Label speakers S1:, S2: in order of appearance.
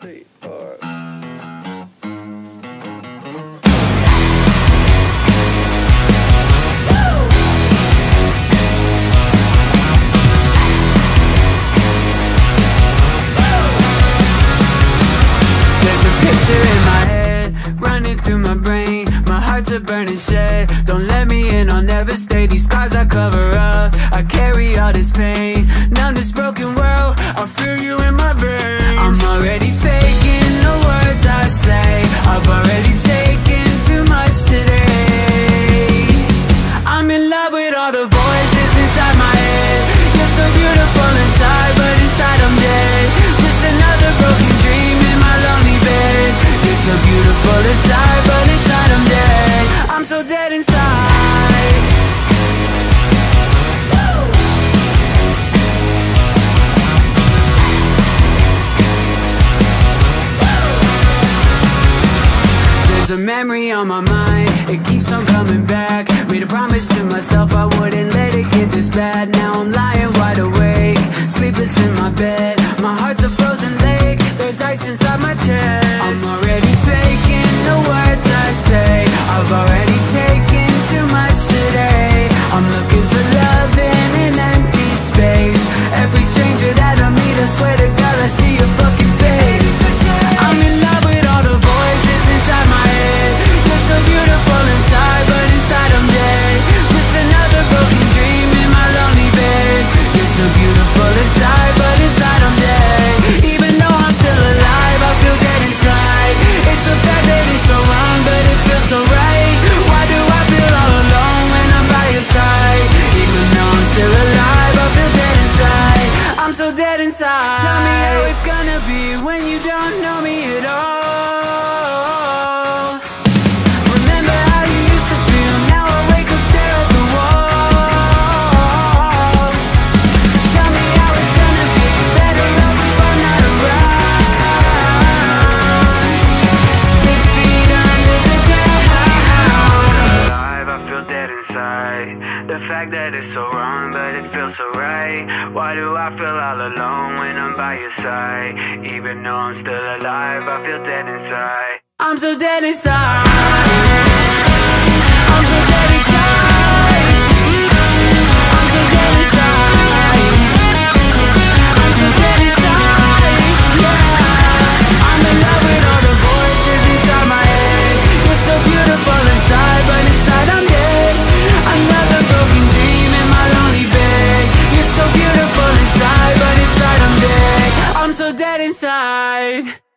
S1: 3, 4.
S2: There's a picture in my head, running through my brain. My heart's a burning shed. Don't let me in, I'll never stay. These scars I cover up, I carry all this pain. Numb this broken world, I'll feel you in my veins. I'm already faking the words I say. I've already taken too much today. I'm in love with all the voices inside my head. You're so beautiful inside, but inside I'm dead. Just another broken dream in my lonely bed. You're so beautiful inside, but inside I'm dead. I'm so dead inside. There's a memory on my mind, it keeps on coming back. Made a promise to myself I wouldn't let it get this bad. Now I'm lying wide awake, sleepless in my bed. My heart's a frozen lake, there's ice inside my chest. I'm already faking the words I say. I've already taken too much today. I'm looking for love in an empty space. Every stranger that I meet, I swear to God I see your fucking face. I'm in love with all the voices inside my head. You're so beautiful inside, but inside I'm dead. Just another broken dream in my lonely bed. You're so beautiful inside, but inside I'm dead. Even though I'm still alive, I feel dead inside. It's the fact that it's so wrong, but it feels so right. Why do I feel all alone when I'm by your side? Even though I'm still alive, I feel dead inside. I'm so dead inside. Tell me how it's gonna be when you don't know me at all. Remember how you used to feel, now I wake up, stare at the wall. Tell me how it's gonna be, better love if I'm not around. 6 feet under the ground. Alive, I feel dead inside. The fact that it's so wrong, but it feels so right. Why do I feel all alone when I'm by your side? Even though I'm still alive, I feel dead inside. I'm so dead inside. I'm so dead inside. I'm so dead inside. I'm so dead inside. Yeah. I'm in love with all the voices inside my head. You're so beautiful inside, but inside I'm dead. Another broken dream in my lonely bed. You're so beautiful inside, but inside I'm dead. I'm so dead inside.